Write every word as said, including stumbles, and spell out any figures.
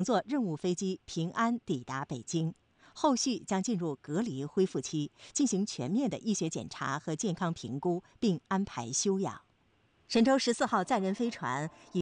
坐任务飞机平安抵达北京，后续将进入隔离恢复期，进行全面的医学检查和健康评估，并安排休养。神舟十四号载人飞船以